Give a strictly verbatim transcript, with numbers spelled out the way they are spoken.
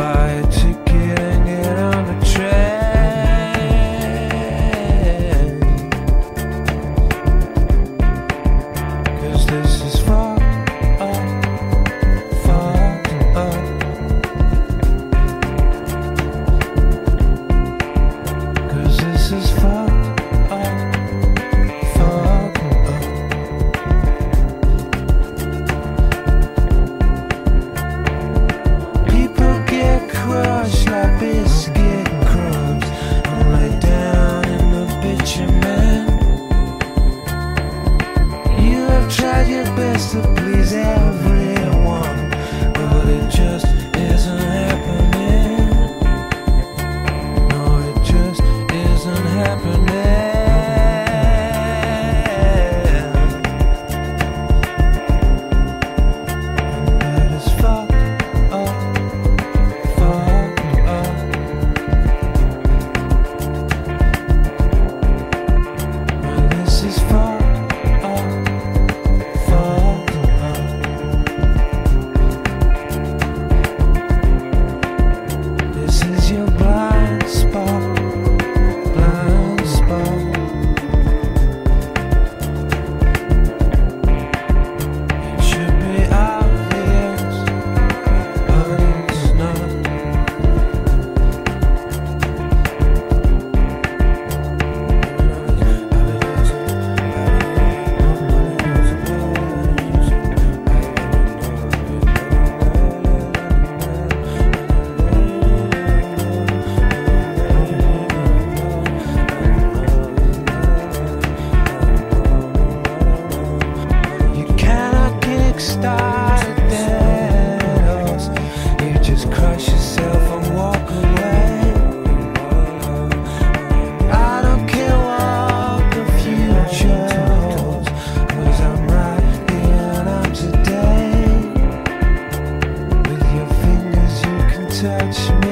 buy a ticket and get on the train. 'Cause this is fucked up, fucked up. 'Cause this is fucked up, fucked up. People get crushed like biscuit crumbs and lay down in the bitumen. You have tried your best to please everyone, but it just isn't happening. No, it just isn't happening. And that is fucked up, fucked up. And this is fucked up, fucked up. This is your blind spot, blind spot. It should be obvious, but it's not. You cannot kickstart a dead horse. You just crush yourself and walk away. I don't care what the future holds, 'cause I'm right here and I'm today. With your fingers you can touch me.